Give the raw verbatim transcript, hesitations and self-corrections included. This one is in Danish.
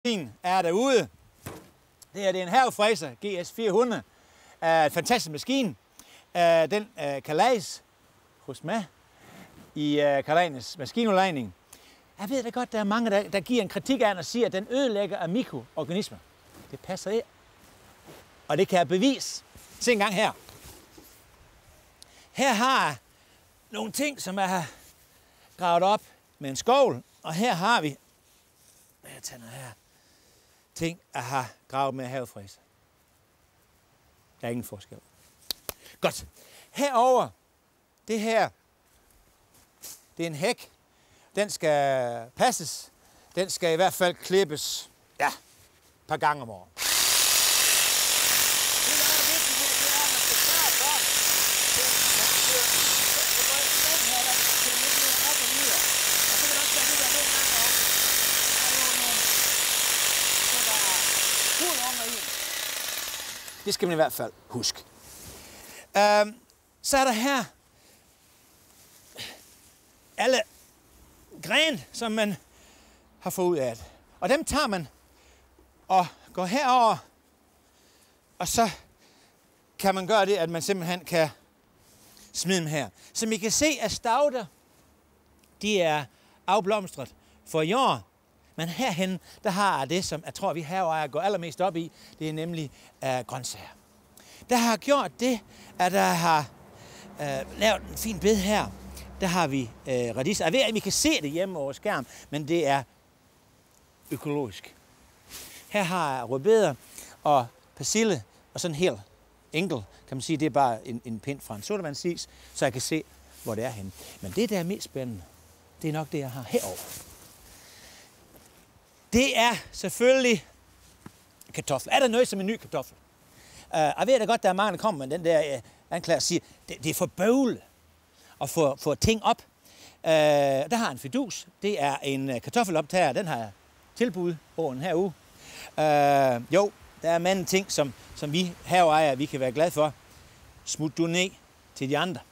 er derude. Det her det er en havefræser G S fire hundrede. Uh, en fantastisk maskine. Uh, den uh, kan lejes hos mig i uh, Karl-Agnes maskinudlejning. Jeg ved da godt, der er mange, der, der giver en kritik af den og siger, at den ødelægger af mikroorganismer. Det passer ikke. Og det kan jeg bevise. Se en gang her. Her har jeg nogle ting, som jeg har gravet op med en skovl. Og her har vi, jeg tager her, ting, jeg har gravet med havefræser. Der er ingen forskel. Godt. Herover, det her, det er en hæk. Den skal passes. Den skal i hvert fald klippes, ja, et par gange om året. Det skal man i hvert fald huske. Øhm, så er der her alle gren, som man har fået ud af det. Og dem tager man og går herover, og så kan man gøre det, at man simpelthen kan smide dem her. Som I kan se, at stauder, de er afblomstret for i år. Men herhen, der har det, som jeg tror, vi haveejere går allermest op i, det er nemlig uh, grøntsager. Der har gjort det, at der har uh, lavet en fin bed her. Der har vi uh, radiser. Jeg ved, at vi kan se det hjemme over skærm, men det er økologisk. Her har jeg rødbeder og persille, og sådan helt enkelt, kan man sige, det er bare en, en pind fra en sodavandsis, så jeg kan se, hvor det er henne. Men det, der er mest spændende, det er nok det, jeg har herover. Det er selvfølgelig kartofler. Er der noget som en ny kartoffel? Uh, jeg ved da godt, der er mange, der kommer med den der uh, anklage og siger, det, det er for bøvle at få, få ting op. Uh, der har en fidus. Det er en uh, kartoffeloptager. Den har jeg tilbud over en her uge. Uh, jo, der er mange ting, som, som vi haveejere vi kan være glade for. Smut du ned til de andre.